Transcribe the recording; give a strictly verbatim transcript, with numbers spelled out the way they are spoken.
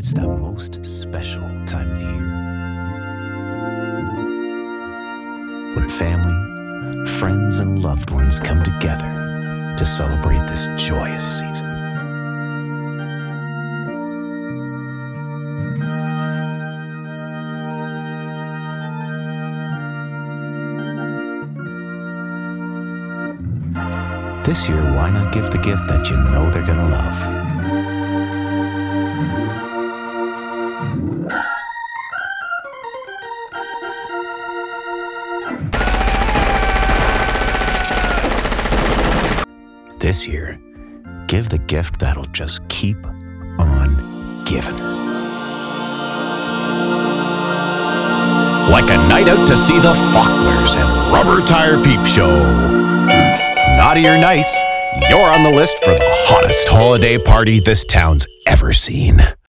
It's that most special time of the year when family, friends, and loved ones come together to celebrate this joyous season. This year, why not give the gift that you know they're gonna love? This year, give the gift that'll just keep on giving. Like a night out to see the Focklers and Rubber Tire Peep Show. Naughty or nice, you're on the list for the hottest holiday party this town's ever seen.